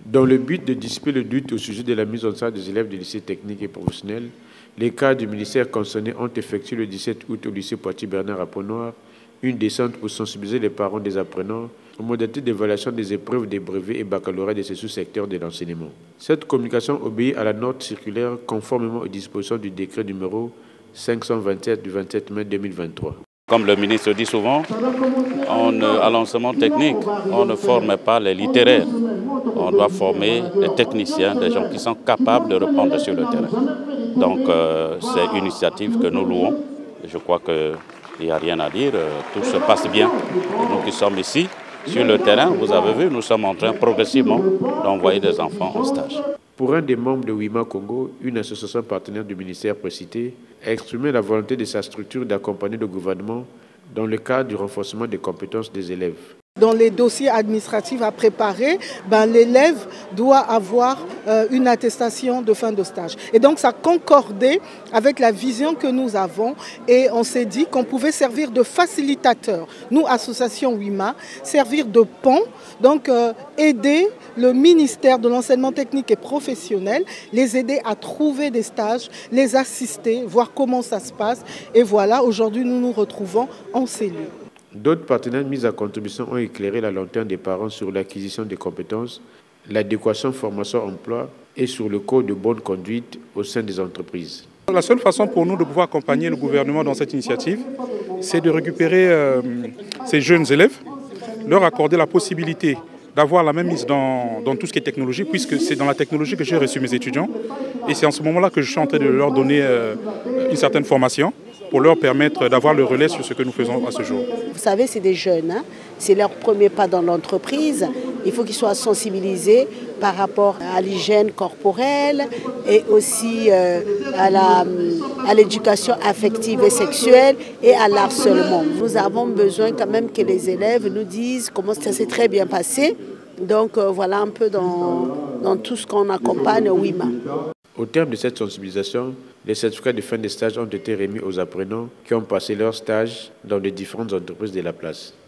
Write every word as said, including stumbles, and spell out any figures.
Dans le but de dissiper le doute au sujet de la mise en stage des élèves du lycée technique et professionnel, les cadres du ministère concernés ont effectué le dix-sept août au lycée Poitiers-Bernard à Pont-Noir une descente pour sensibiliser les parents des apprenants aux modalités d'évaluation des épreuves des brevets et baccalauréats de ce sous-secteur de l'enseignement. Cette communication obéit à la note circulaire conformément aux dispositions du décret numéro cinq cent vingt-sept du vingt-sept mai deux mille vingt-trois. Comme le ministre dit souvent, on, à l'enseignement technique, on ne forme pas les littéraires. On doit former des techniciens, des gens qui sont capables de répondre sur le terrain. Donc euh, c'est une initiative que nous louons. Je crois qu'il n'y a rien à dire, tout se passe bien. Et nous qui sommes ici, sur le terrain, vous avez vu, nous sommes en train progressivement d'envoyer des enfants en stage. Pour un des membres de WIMA Congo, une association partenaire du ministère précité, a exprimé la volonté de sa structure d'accompagner le gouvernement dans le cadre du renforcement des compétences des élèves. Dans les dossiers administratifs à préparer, ben, l'élève doit avoir euh, une attestation de fin de stage. Et donc ça concordait avec la vision que nous avons et on s'est dit qu'on pouvait servir de facilitateur, nous, association WIMA, servir de pont, donc euh, aider le ministère de l'enseignement technique et professionnel, les aider à trouver des stages, les assister, voir comment ça se passe. Et voilà, aujourd'hui nous nous retrouvons en cellule. D'autres partenaires mis à contribution ont éclairé la lanterne des parents sur l'acquisition des compétences, l'adéquation formation-emploi et sur le code de bonne conduite au sein des entreprises. La seule façon pour nous de pouvoir accompagner le gouvernement dans cette initiative, c'est de récupérer euh, ces jeunes élèves, leur accorder la possibilité d'avoir la même mise dans, dans tout ce qui est technologie, puisque c'est dans la technologie que j'ai reçu mes étudiants. Et c'est en ce moment-là que je suis en train de leur donner euh, une certaine formation, pour leur permettre d'avoir le relais sur ce que nous faisons à ce jour. Vous savez, c'est des jeunes, hein? C'est leur premier pas dans l'entreprise. Il faut qu'ils soient sensibilisés par rapport à l'hygiène corporelle et aussi euh, à l'éducation affective et sexuelle et à l'harcèlement. Nous avons besoin quand même que les élèves nous disent comment ça s'est très bien passé. Donc euh, voilà un peu dans, dans tout ce qu'on accompagne au WIMA. Au terme de cette sensibilisation, les certificats de fin de stage ont été remis aux apprenants qui ont passé leur stage dans les différentes entreprises de la place.